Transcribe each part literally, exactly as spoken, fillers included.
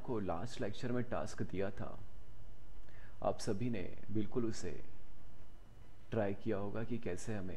आपको last lecture में task दिया था, आप सभी ने बिल्कुल उसे ट्राई किया होगा कि कैसे हमें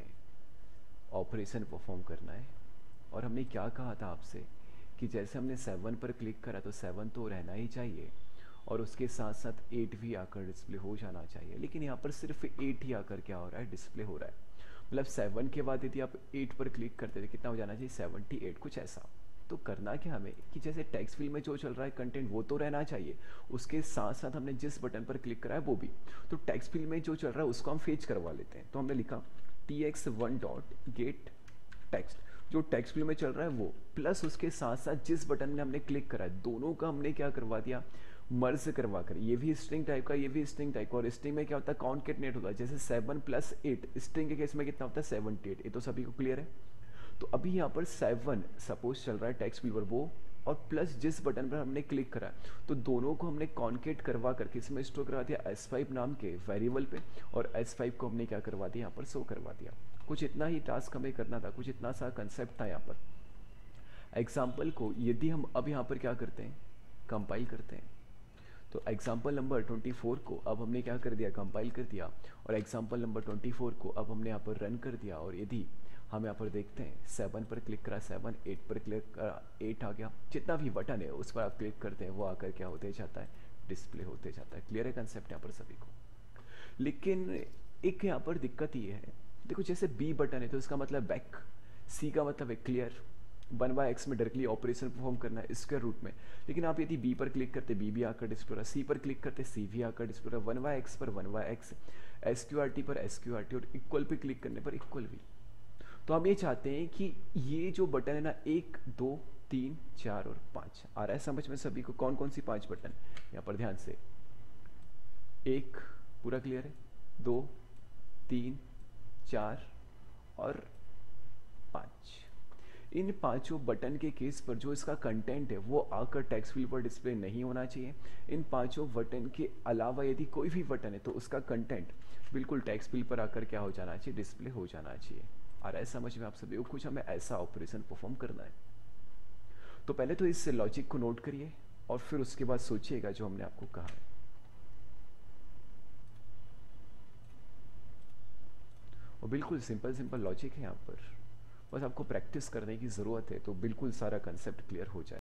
ऑपरेशन परफॉर्म करना है। और हमने क्या कहा था आपसे कि जैसे हमने सेवन पर क्लिक करा तो सेवन तो रहना ही चाहिए और उसके साथ साथ एट भी आकर डिस्प्ले हो जाना चाहिए, लेकिन यहाँ पर सिर्फ एट ही आकर क्या हो रहा है, डिस्प्ले हो रहा है। मतलब सेवन के बाद यदि आप एट पर क्लिक करते थे कितना हो जाना चाहिए, सेवेंटी एट कुछ ऐसा। तो करना क्या हमें कि जैसे टेक्स्ट फील्ड में जो चल रहा है कंटेंट वो तो रहना चाहिए, उसके साथ साथ हमने जिस बटन पर क्लिक करा है वो भी। तो टेक्स्ट फील्ड में जो चल रहा है उसको हम फेच करवा लेते हैं। तो हमने लिखा T X one dot get text, जो टेक्स्ट फील्ड में चल रहा है वो, प्लस उसके साथ साथ जिस बटन में हमने क्लिक करा है दोनों का हमने क्या करवा दिया, मर्ज करवा कर। ये भी स्ट्रिंग टाइप का, ये भी स्ट्रिंग टाइप का। और स्ट्रिंग में क्या होता है, कॉन्केटनेट होता है। जैसे सेवन प्लस एट स्ट्रिंग के केस में कितना होता है, सेवेंटी एट। ये तो सभी को क्लियर है। तो अभी यहाँ पर सेवन सपोज चल रहा है टेक्स्ट फील्ड पर वो, और प्लस जिस बटन पर हमने क्लिक करा तो दोनों को हमने कॉन्केट करवा करके इसमें स्टोर करवा दिया एस फाइव नाम के वेरिएबल पे, और एस फाइव को हमने क्या करवा दिया, यहाँ पर शो करवा दिया। कुछ इतना ही टास्क हमें करना था, कुछ इतना सा कंसेप्ट था यहाँ पर। एग्जाम्पल को यदि हम अब यहाँ पर क्या करते हैं, कंपाइल करते हैं, तो एग्जाम्पल नंबर ट्वेंटी फोर को अब हमने क्या कर दिया, कंपाइल कर दिया। और एग्जाम्पल नंबर ट्वेंटी फोर को अब हमने यहाँ पर रन कर दिया। और यदि हम यहाँ पर देखते हैं सेवन पर क्लिक करा, सेवन, एट पर क्लिक करा, एट आ गया। जितना भी बटन है उस पर आप क्लिक करते हैं वो आकर क्या होते जाता है, डिस्प्ले होते जाता है। क्लियर है कंसेप्ट यहाँ पर सभी को। लेकिन एक यहाँ पर दिक्कत ये है, देखो जैसे बी बटन है तो इसका मतलब बैक, सी का मतलब है क्लियर, वन बाय एक्स में डायरेक्टली ऑपरेशन परफॉर्म करना है स्क्वायर रूट में। लेकिन आप यदि बी पर क्लिक करते बी भी आकर डिस्प्ले हो रहा, सी पर क्लिक करते सी भी आकर डिस्प्ले हो रहा, वन बाय एक्स पर one by X, S Q R T पर एस क्यू आर टी, और इक्वल पे क्लिक करने पर इक्वल भी। तो हम ये चाहते हैं कि ये जो बटन है ना, एक दो तीन चार और पाँच, आ रहा है समझ में सभी को कौन कौन सी पांच बटन, यहाँ पर ध्यान से, एक पूरा क्लियर है, दो तीन चार और पाँच। इन पांचों बटन के केस पर जो इसका कंटेंट है वो आकर टेक्स्ट फील्ड पर डिस्प्ले नहीं होना चाहिए। इन पांचों बटन के अलावा यदि कोई भी बटन है तो उसका कंटेंट बिल्कुल टेक्स्ट फील्ड पर आकर क्या हो जाना चाहिए, डिस्प्ले हो जाना चाहिए। आ रहा है समझ में आप सभी को, कुछ हमें ऐसा ऑपरेशन परफॉर्म करना है। तो पहले तो इस लॉजिक को नोट करिए और फिर उसके बाद सोचिएगा जो हमने आपको कहा है। और बिल्कुल सिंपल सिंपल लॉजिक है यहाँ पर, बस आपको प्रैक्टिस करने की ज़रूरत है तो बिल्कुल सारा कंसेप्ट क्लियर हो जाए।